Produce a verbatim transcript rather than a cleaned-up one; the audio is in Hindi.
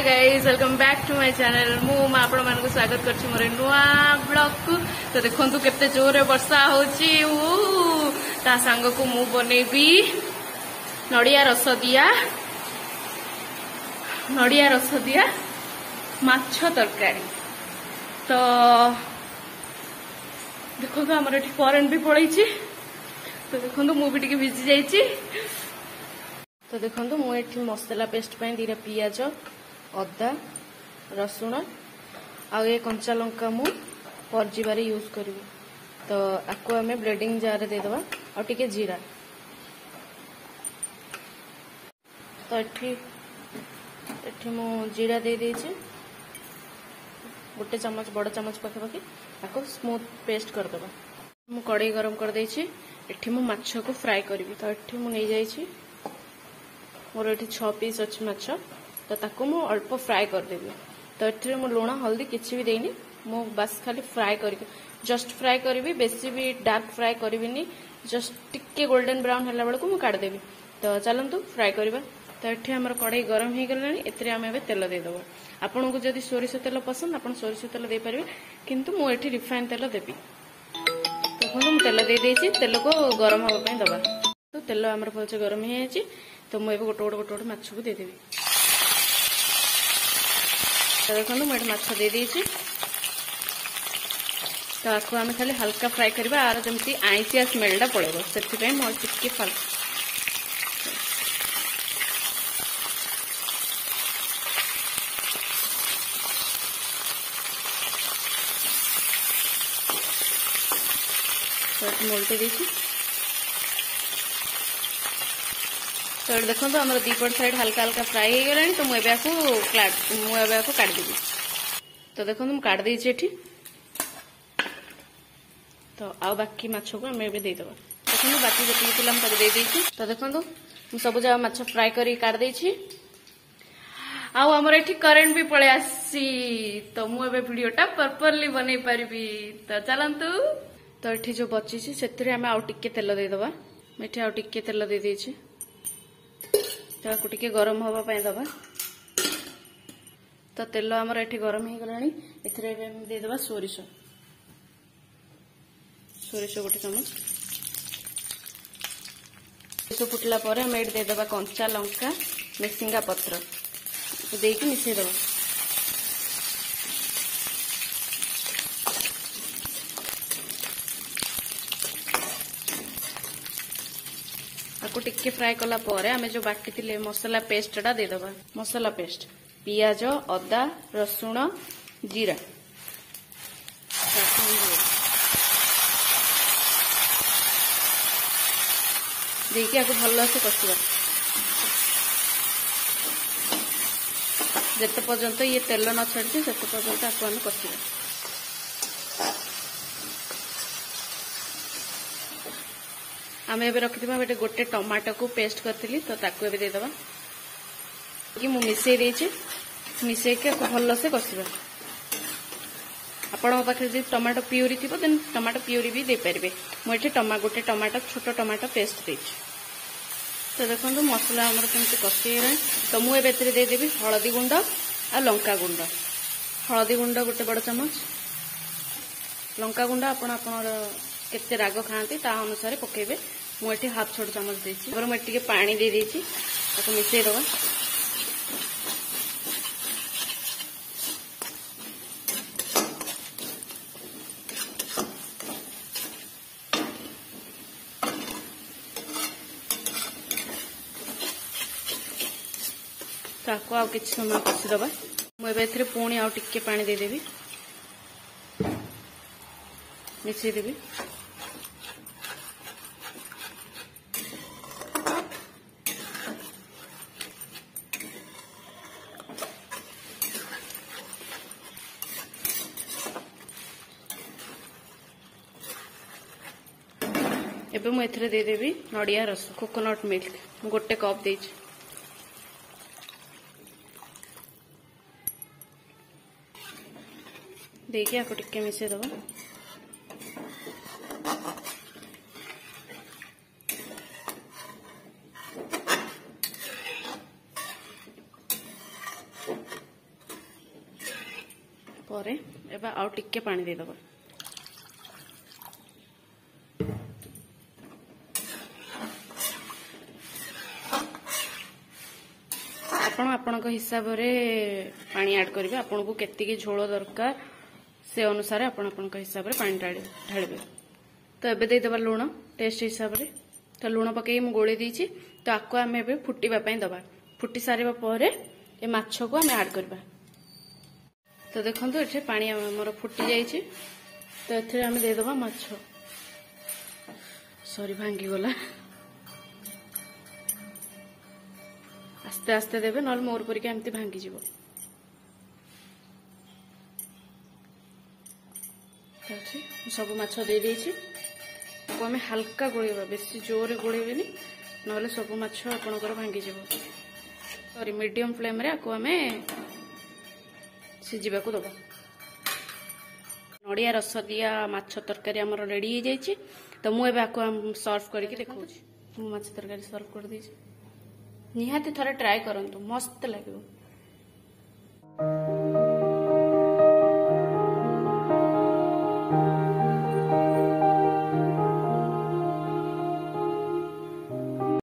Hi guys welcome back to my channel मु आपण मानक स्वागत करछि मोर नुआ ब्लॉग को। तो देखंतु केते जोरे वर्षा होछि ता संग को मु बनेबी नड़िया रस दिया नड़िया रस दिया माछ तरकारी। तो देखो हमर एठी करेंट भी पड़ैछि। तो देखो मु भी टिके भिजी जाइछि। तो देखो मु एठी मसला पेस्ट पे दीटा पियाज अदा रसुण आ ये कंचा लंका मु परजिबार यूज करी। तो आपको आम ब्लेंडिंग जार देदेवा आ टिके जीरा। तो एठी एठी मु जीरा दे देछि गोटे चम्मच बड़ चम्मच पाखापाखि आपको स्मूथ पेस्ट करदेवा। मु कड़ाई गरम कर देछि। एठी मु माछ को फ्राई करी। तो एठी मु नहीं जाइछि मोर एठी छह पीस अच्छी माछ। तो ताको मु अल्प फ्राई करदेवी। तो एठी मु लुण हल्दी किछि भी देनी मु बस खाली फ्राई करके जस्ट फ्राई करी। बेसी भी डार्क फ्राई करी जस्ट टिके गोल्डन ब्राउन है बेलू मु काट देवी। तो चलतु फ्राई करवा। तो ये आम कड़ाई गरम हो गलानी एथिरे आम एबे तेल देदेव। आपन को जदि सोरिष तेल पसंद आप सोरिष तेल दे पारे किंतु मु एठी रिफाइन तेल देवी। तो मु तेल दे देछि तेल को गरम होबा पय दबा। तो तेल आमर भलसे गरम हो जाछि। तो मुझे गोटे गोटे गोटे गोटे माछ को देदेवी। तो देखो मुझे माछ दे देछि। तो आपको आम खाली हल्का फ्राई करवा आर जमती आईसिया स्मेलटा पड़ेगा से टिके फल। तो मोल्टे देछि। तो देखो तो हमारे दीपट साइड हल्का हल्का फ्राई हो गलानी। तो मुझे मुझे काट देवी। तो देखो मुझे काट देछि एठी। तो आउ बाकी माछ को आम देदेवा। देखो बाकी जो पिला मुझे दे देछि। तो देखो मु सब जगह माछ फ्राई करी काट देछि। आउ हमर एठी करेंट भी पळे आसी। तो मु एबे वीडियोटा प्रॉपर्ली बनै पारिबी। तो चलंतु। तो एठी जो बची छि सेतिरे आम आउ टिके तेल देदेवा। एठी आउ टिके तेल दे देछि। तो टिके गरम हवा पाई दबा। तो तेल आमर एठी गरम हो गलानी एथिरे देदेवा सोरिष सोरिष गोटे चम्मच। सोरिष फुटला पर आम एठी देदेवा कंचा लंका मेसिंगा पत्र देकी मिसई दबा। आपको टिके फ्राई कला पर आमे जो बाटी थिले मसला पेस्टटा देदेवा। मसला पेस्ट पियाज अदा रसुण जीरा देखिए आपको भल से कषा जिते पर्यंत ये तेल न छाड़ी से पर्यंत आपको आम कषा। आम एबे रखिथिबा बेटे गोटे टमाटो को पेस्ट करथिली। तो ताको एबे देदेवा कि मु मिसई देछि। मिसई के भल से कषा। आपण पाखे जे टमाटो प्यूरी थी देन टमाटो प्यूरी भी दे पारे। मुझे टमा गोटे टमाटो छोट टमाटो पेस्ट देछि। तो देखो मसला आमर केमती कषि गला। तो मुझे एबे देदेवी हलदी गुंड आ लंका गुंड। हलदी गुंड गोटे बड़ चम्मच लंका गुंड आपण आपण केते राग खाती ता अनुसार पकेबे। मुझे हाफ छोट चम्मच देछि। और मुझे पानी दे देछि ताको मिसई दबा। ताको आउ किछि समय कषि दबा। मुझे एथिरे पुणी आउ टिके पानी दे देबी मिसई देबी। एबे मु एथिरे दे देबी नड़िया रस कोकोनट मिल्क मु गोटे कप देछि। देखिए आपको टिके मिसई दबा। ପରେ ଏବେ ଆଉ ଟିକେ ପାଣି ଦେଇଦେବା। ଆପଣ ଆପଣଙ୍କ ହିସାବରେ ପାଣି ଆଡ୍ କରିବେ। ଆପଣଙ୍କୁ କେତିକି ଝୋଳ ଦରକାର ସେ ଅନୁସାରେ ଆପଣ ଆପଣଙ୍କ ହିସାବରେ ପାଣି ଢାଳିବେ। ତ ଏବେ ଦେଇଦେବା ଲୁଣ ଟେଷ୍ଟ ହିସାବରେ। ତ ଲୁଣ ପକେଇକି ମୁଁ ଗୋଳେଇ ଦେଇଛି। ତ ଆକୁ ଆମେ ଏବେ ଫୁଟିବା ପାଇଁ ଦେବା। ଫୁଟି ସାରିବା ପରେ ଏ ମାଛକୁ ଆମେ ଆଡ୍ କରିବା। ତ ଦେଖନ୍ତୁ ଏଠି ପାଣି ଆମର ଫୁଟି ଯାଇଛି। ତ ଏଥିରେ ଆମେ ଦେଇଦେବା ମାଛ। ସରି ଭାଙ୍ଗିଗଲା। ଆସ୍ତେ ଆସ୍ତେ ଦେବେ, ନହେଲେ ମୋର ପରିକା ଏମିତି ଭାଙ୍ଗିଯିବ। ସବୁ ମାଛ ଦେଇ ଦେଇଛି। ତାକୁ ଆମେ ହାଲକା ଗୋଳେଇବା, ବେଶୀ ଜୋରରେ ଗୋଳେଇବେନି, ନହେଲେ ସବୁ ମାଛ ଆପଣଙ୍କର ଭାଙ୍ଗିଯିବ। ସରି ମିଡିୟମ ଫ୍ଲେମ୍ରେ ଆକୁ ଆମେ ସିଝିବାକୁ ଦେବା। ନଡ଼ିଆ ରସ ଦିଆ ମାଛ ତରକାରୀ ଆମର ରେଡି ହେଇଯାଇଛି। ତ ମୁଁ ଏବେ ଆକୁ ସର୍ଭ କରିକି ଦେଖାଉଛି। ମୁଁ ମାଛ ତରକାରୀ ସର୍ଭ କରିଦେଇଛି। ନିହାତି ଥରେ ଟ୍ରାଏ କରନ୍ତୁ, ମସ୍ତ ଲାଗିବ।